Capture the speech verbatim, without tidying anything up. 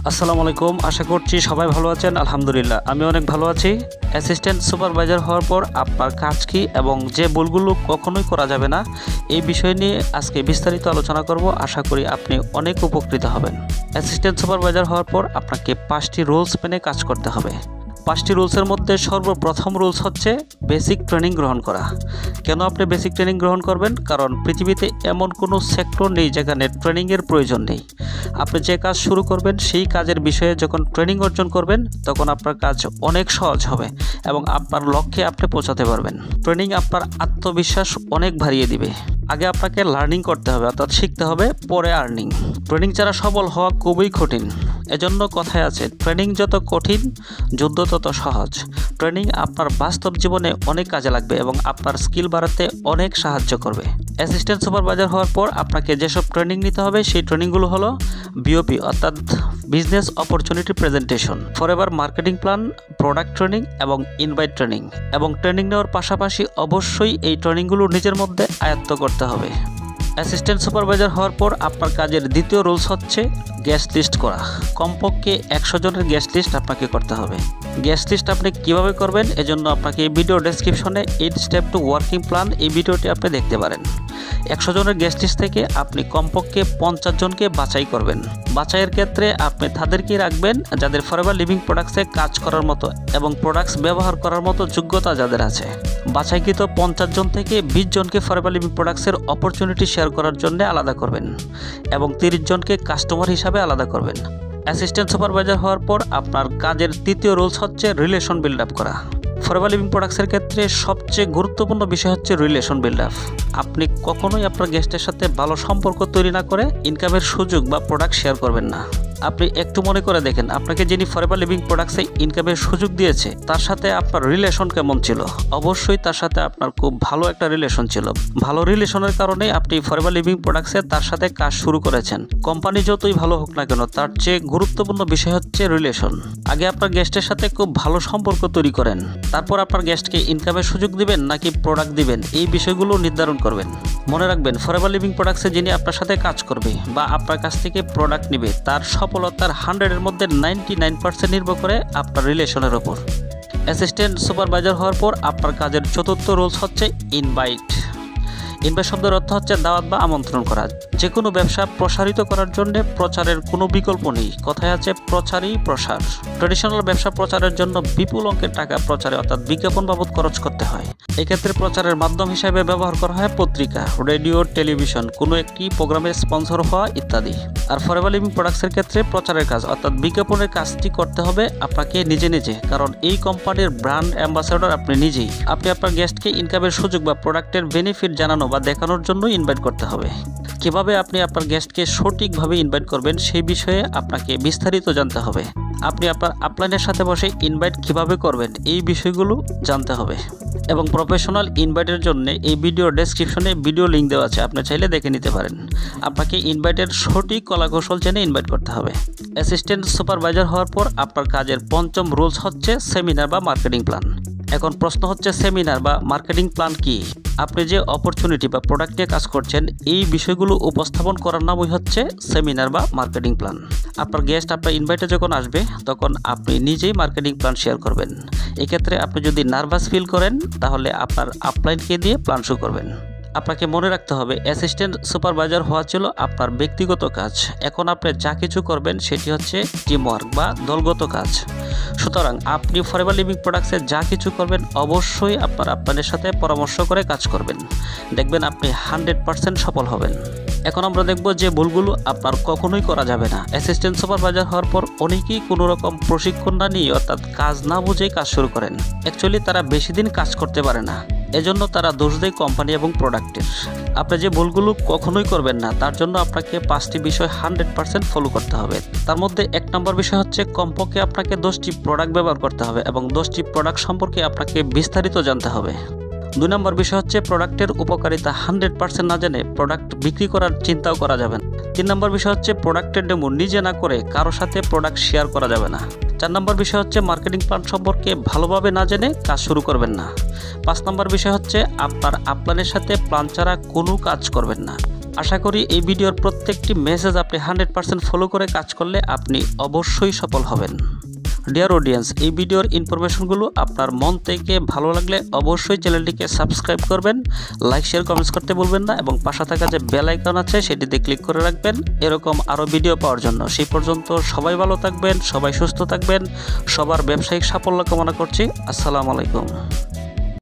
আসসালামু আলাইকুম, আশা করছি সবাই ভালো আছেন। আলহামদুলিল্লাহ আমি অনেক ভালো আছি। অ্যাসিস্ট্যান্ট সুপারভাইজার হওয়ার পর আপনার কাজ কি এবং যে ভুলগুলো কখনোই করা যাবে না, এই বিষয় নিয়ে আজকে বিস্তারিত আলোচনা করব। আশা করি আপনি অনেক উপকৃত হবেন। অ্যাসিস্ট্যান্ট সুপারভাইজার হওয়ার পর আপনাকে পাঁচটি রুলস মেনে কাজ করতে হবে। পাঁচটি রুলসের মধ্যে সর্বপ্রথম রুলস হচ্ছে বেসিক ট্রেনিং গ্রহণ করা। কেন আপনি বেসিক ট্রেনিং গ্রহণ করবেন? কারণ পৃথিবীতে এমন কোনো সেক্টর নেই যেখানে ট্রেনিংয়ের প্রয়োজন নেই। আপনি যে কাজ শুরু করবেন সেই কাজের বিষয়ে যখন ট্রেনিং অর্জন করবেন তখন আপনার কাজ অনেক সহজ হবে এবং আপনার লক্ষ্যে আপনি পৌঁছাতে পারবেন। ট্রেনিং আপনার আত্মবিশ্বাস অনেক বাড়িয়ে দিবে। আগে আপনাকে লার্নিং করতে হবে, অর্থাৎ শিখতে হবে, পরে আর্নিং। ট্রেনিং ছাড়া সফল হওয়া খুবই কঠিন। এজন্য কথায় আছে, ট্রেনিং যত কঠিন যুদ্ধ তত সহজ। ট্রেনিং আপনার বাস্তব জীবনে অনেক কাজে লাগবে এবং আপনার স্কিল বাড়াতে অনেক সাহায্য করবে। অ্যাসিস্ট্যান্ট সুপারভাইজার হওয়ার পর আপনাকে যেসব ট্রেনিং নিতে হবে সেই ট্রেনিংগুলো হলো বিওপি অর্থাৎ business opportunity presentation, forever marketing plan, product training এবং ইনভাইট ট্রেনিং। এবং ট্রেনিং নেওয়ার পাশাপাশি অবশ্যই এই ট্রেনিংগুলো নিজের মধ্যে আয়ত্ত করতে হবে। অ্যাসিস্ট্যান্ট সুপারভাইজার হওয়ার পর আপনার কাজের দ্বিতীয় রুলস হচ্ছে গেস্ট লিস্ট করা। কমপক্ষে একশো জনের গেস্ট লিস্ট আপনাকে করতে হবে। গেস্ট লিস্ট আপনি কিভাবে করবেন এজন্য আপনাকে এই ভিডিও ডেসক্রিপশনে eight step to working plan এই ভিডিওটি আপনি দেখতে পারেন। একশো জনের গেস্ট লিস্ট থেকে আপনি কমপক্ষে পঞ্চাশ জনকে বাছাই করবেন। বাছাইয়ের ক্ষেত্রে আপনি তাদেরকেই রাখবেন যাদের ফরএভার লিভিং প্রোডাক্টসে কাজ করার মতো এবং প্রোডাক্টস ব্যবহার করার মতো যোগ্যতা যাদের আছে। বাছাইকৃত পঞ্চাশ জন থেকে বিশ জনকে ফরএভার লিভিং প্রোডাক্টসের অপরচুনিটি শেয়ার করার জন্য আলাদা করবেন এবং তিরিশ জনকে কাস্টমার হিসাবে আলাদা করবেন। অ্যাসিস্ট্যান্ট সুপারভাইজার হওয়ার পর আপনার কাজের তৃতীয় রুলস হচ্ছে রিলেশন বিল্ড আপ করা। ফরএভার লিভিং প্রোডাক্টসের ক্ষেত্রে সবচেয়ে গুরুত্বপূর্ণ বিষয় হচ্ছে রিলেশন বিল্ড আপ। আপনি কখনোই আপনার গেস্টের সাথে ভালো সম্পর্ক তৈরি না করে ইনকামের সুযোগ বা প্রোডাক্ট শেয়ার করবেন না। আপনি একটু মনে করে দেখেন, আপনাকে যিনি ফরএভার লিভিং প্রোডাক্টসে ইনকামের সুযোগ দিয়েছে তার সাথে আপনার রিলেশন কেমন ছিল? অবশ্যই তার সাথে আপনার খুব ভালো একটা রিলেশন ছিল। ভালো রিলেশনের কারণে আপনি ফরএভার লিভিং প্রোডাক্টসে তার সাথে কাজ শুরু করেছেন। কোম্পানি যতই ভালো হোক না কেন, তার চেয়ে গুরুত্বপূর্ণ বিষয় হচ্ছে রিলেশন। আগে আপনার গেস্টের সাথে খুব ভালো সম্পর্ক তৈরি করেন, তারপর আপনার গেস্টকে ইনকামের সুযোগ দিবেন নাকি প্রোডাক্ট দিবেন এই বিষয়গুলো নির্ধারণ করবেন। মনে রাখবেন, ফরএভার লিভিং প্রোডাক্টসে যিনি আপনার সাথে কাজ করবে বা আপনার কাছ থেকে প্রোডাক্ট নেবে তার সফলতার হান্ড্রেডের মধ্যে নাইনটি নাইন পার্সেন্ট নির্ভর করে আপনার রিলেশনের ওপর। অ্যাসিস্ট্যান্ট সুপারভাইজার হওয়ার পর আপনার কাজের চতুর্থ রুলস হচ্ছে ইনভাইট। ইনভাইট শব্দের অর্থ হচ্ছে দাওয়াত বা আমন্ত্রণ করা। যে কোনো ব্যবসা প্রসারিত করার জন্য প্রচারের কোনো বিকল্প নেই। কথায় আছে প্রচারই প্রসার। ট্রেডিশনাল ব্যবসা প্রচারের জন্য বিপুল অঙ্কের টাকা প্রচারে অর্থাৎ বিজ্ঞাপন বাবদ খরচ করতে হয়। এক্ষেত্রে প্রচারের মাধ্যম হিসেবে ব্যবহার করা হয় পত্রিকা, রেডিও, টেলিভিশন, কোনো একটি প্রোগ্রামের স্পন্সর হওয়া ইত্যাদি। আর ফরএভার লিভিং প্রোডাক্টসের ক্ষেত্রে প্রচারের কাজ অর্থাৎ বিজ্ঞাপনের কাজটি করতে হবে আপনাকে নিজে নিজে, কারণ এই কোম্পানির ব্র্যান্ড অ্যাম্বাসেডর আপনি নিজেই। আপনি আপনার গেস্টকে ইনকামের সুযোগ বা প্রোডাক্টের বেনিফিট জানানো বা দেখানোর জন্য ইনভাইট করতে হবে। কিভাবে আপনি আপনার গেস্টকে সঠিকভাবে ইনভাইট করবেন সেই বিষয়ে আপনাকে বিস্তারিত জানতে হবে। আপনি আপনার আপলাইনের সাথে বসে ইনভাইট কিভাবে করবেন এই বিষয়গুলো জানতে হবে। এবং প্রফেশনাল ইনভাইটের জন্য এই ভিডিও ডেসক্রিপশনে ভিডিও লিঙ্ক দেওয়া আছে, আপনি চাইলে দেখে নিতে পারেন। আপনাকে ইনভাইটের সঠিক কলাকৌশল জেনে ইনভাইট করতে হবে। অ্যাসিস্ট্যান্ট সুপারভাইজার হওয়ার পর আপনার কাজের পঞ্চম রুলস হচ্ছে সেমিনার বা মার্কেটিং প্ল্যান। এখন প্রশ্ন হচ্ছে, সেমিনার বা মার্কেটিং প্ল্যান কি? আপনি যে অপরচুনিটি বা প্রোডাক্ট নিয়ে কাজ করছেন এই বিষয়গুলো উপস্থাপন করার নামই হচ্ছে সেমিনার বা মার্কেটিং প্ল্যান। আপনার গেস্ট আপনার ইনভাইটে যখন আসবে তখন আপনি নিজেই মার্কেটিং প্ল্যান শেয়ার করবেন। এক্ষেত্রে আপনি যদি নার্ভাস ফিল করেন তাহলে আপনার আপলাইনকে দিয়ে প্ল্যান শুরু করবেন। আপনাকে মনে রাখতে হবে, অ্যাসিস্ট্যান্ট সুপারভাইজার হওয়া ছিল আপনার ব্যক্তিগত কাজ। এখন আপনি যা কিছু করবেন সেটি হচ্ছে টিমওয়ার্ক বা দলগত কাজ। সুতরাং আপনি ফরএভার লিভিং প্রোডাক্টসে যা কিছু করবেন অবশ্যই আপনার আপনাদের সাথে পরামর্শ করে কাজ করবেন। দেখবেন আপনি হান্ড্রেড পার্সেন্ট সফল হবেন। এখন আমরা দেখব যে ভুলগুলো আপনার কখনোই করা যাবে না। অ্যাসিস্ট্যান্ট সুপারভাইজার হওয়ার পর অনেকেই কোনো রকম প্রশিক্ষণ না নিয়ে অর্থাৎ কাজ না বুঝেই কাজ শুরু করেন। অ্যাকচুয়ালি তারা বেশি দিন কাজ করতে পারে না, এজন্য তারা দোষ দেয় কোম্পানি এবং প্রোডাক্টের। আপনি যে ভুলগুলো কখনোই করবেন না তার জন্য আপনাকে পাঁচটি বিষয় হান্ড্রেড পার্সেন্ট ফলো করতে হবে। তার মধ্যে এক নম্বর বিষয় হচ্ছে কমপক্ষে আপনাকে দশটি প্রোডাক্ট ব্যবহার করতে হবে এবং দশটি প্রোডাক্ট সম্পর্কে আপনাকে বিস্তারিত জানতে হবে। দুই নম্বর বিষয় হচ্ছে প্রোডাক্টের উপকারিতা হান্ড্রেড পার্সেন্ট না জেনে প্রোডাক্ট বিক্রি করার চিন্তাও করা যাবে না। তিন নম্বর বিষয় হচ্ছে প্রোডাক্টের ডেমো নিজে না করে কারো সাথে প্রোডাক্ট শেয়ার করা যাবে না। চার নম্বর বিষয় হচ্ছে মার্কেটিং প্ল্যান সম্পর্কে ভালোভাবে না জেনে কাজ শুরু করবেন না। পাঁচ নম্বর বিষয় হচ্ছে আপনার আপলাইনের সাথে প্ল্যান ছাড়া কোনো কাজ করবেন না। আশা করি এই ভিডিওর প্রত্যেকটি মেসেজ আপনি হান্ড্রেড পার্সেন্ট ফলো করে কাজ করলে আপনি অবশ্যই সফল হবেন। ডিয়ার অডিয়েন্স, এই ভিডিওর ইনফরমেশনগুলো আপনার মন থেকে ভালো লাগলে অবশ্যই চ্যানেলটিকে সাবস্ক্রাইব করবেন, লাইক শেয়ার কমেন্টস করতে বলবেন না এবং পাশে থাকা যে বেল আইকন আছে সেটিতে ক্লিক করে রাখবেন এরকম আরও ভিডিও পাওয়ার জন্য। সেই পর্যন্ত সবাই ভালো থাকবেন, সবাই সুস্থ থাকবেন, সবার ব্যবসায়িক সাফল্য কামনা করছি। আসসালামু আলাইকুম।